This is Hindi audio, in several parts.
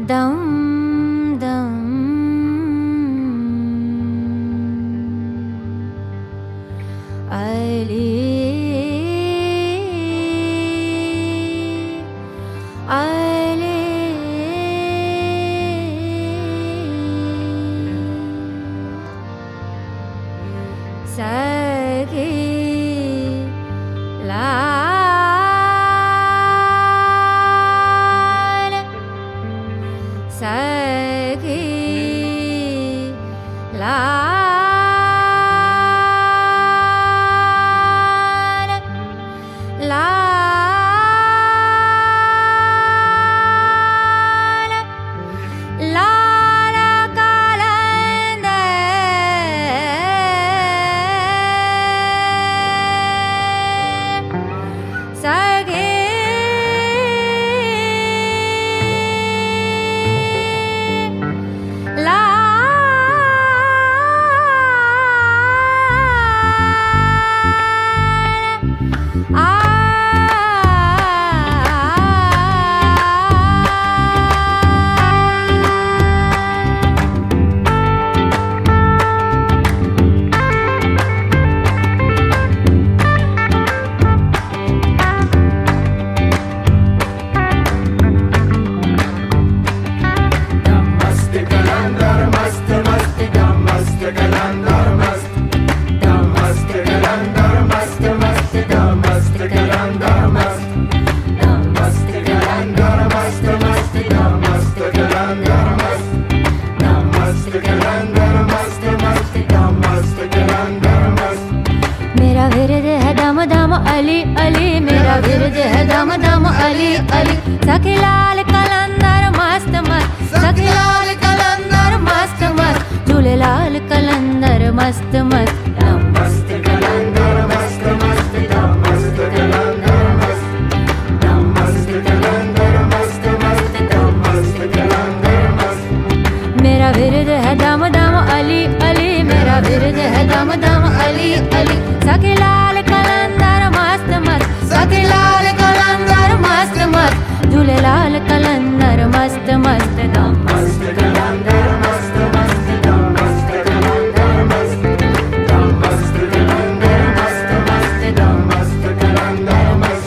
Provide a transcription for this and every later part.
दम दम अली अली सगी लाल सगी लाल लाल लाल कलंदर सगे मेरा विरद है दम दम अली अली मेरा विरद है दम दम अली अली सखी लाल कलंदर मस्त मस्त सखी लाल कलंदर मस्त मस्त झूले लाल कलंदर मस्त मस्त मस्त कलंदर मस्त मस्त मस्त कलंदर मस्त मस्त कलंदर मस्त मस्त मस्त कलंदर मस्त मेरा विरद है दम दम अली अली मेरा विरद है दम दम अली अली सखी लाल कलंदर मस्त मस्त सखी लाल कलंदर मस्त मस्त झूले लाल कलंदर मस्त मस्त मस्त कलंदर मस्त मस्त मस्त कलंदर मस्त मस्त कलंदर मस्त मस्त मस्त कलंदर मस्त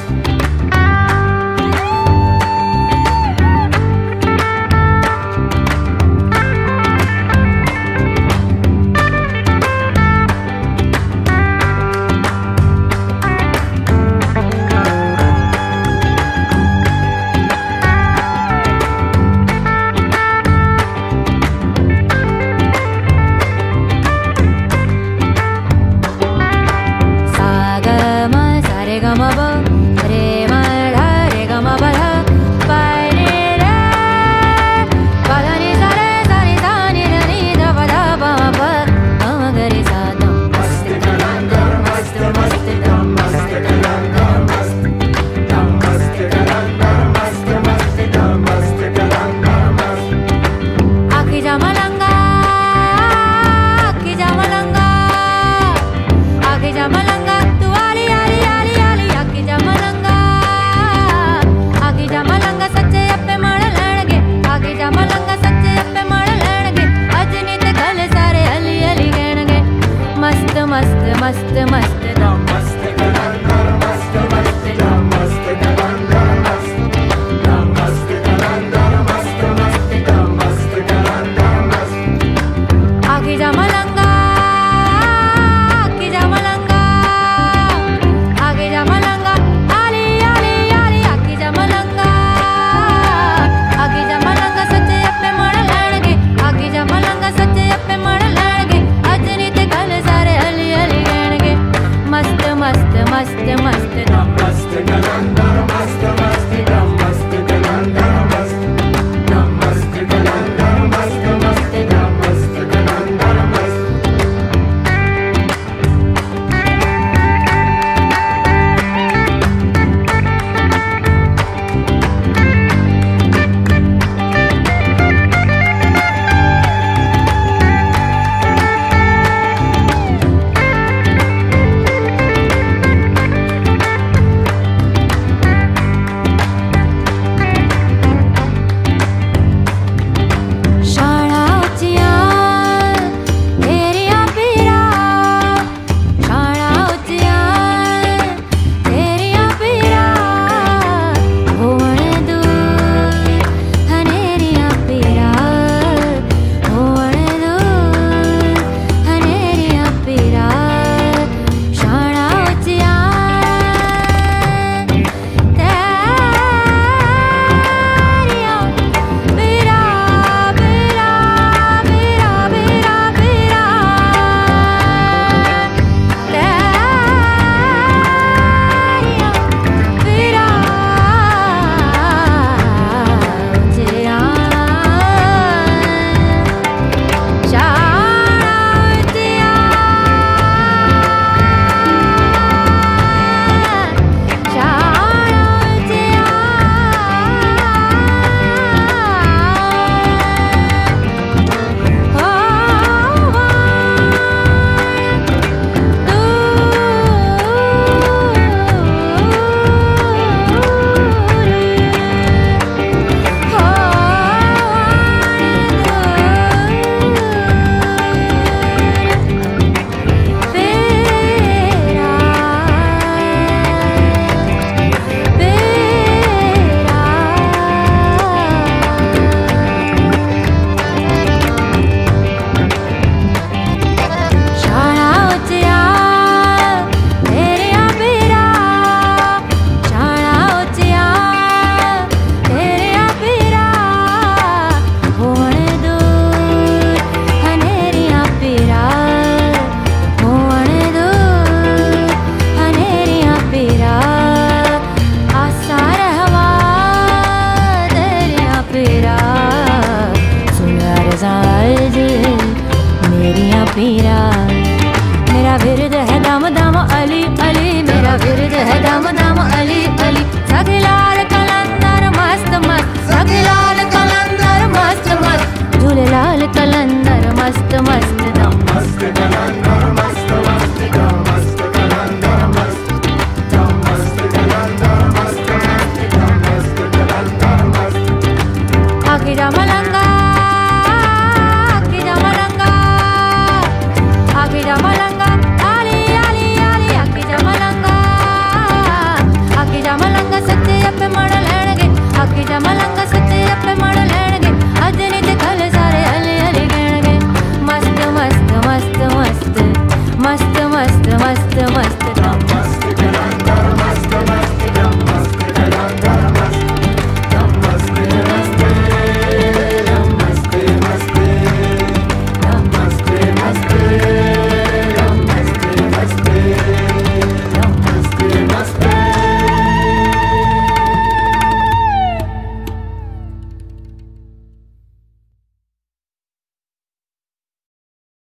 पीरा सुन अर्ज़ मेरिया पीरा। मेरा विरद है दम दम अली अली, मेरा विरद है दम दम अली अली। सखीलाल कलंदर मस्त मस्त, सखीलाल कलंदर मस्त मस्त, झूलेलाल कलंदर मस्त मस्त दम मस्त कलंदर मस्त मस्त दम मस्त कलंदर मस्त दम मस्त कलंदर मस्त मस्त दम मस्त कलंदर मस्त। आखिरा मलंगा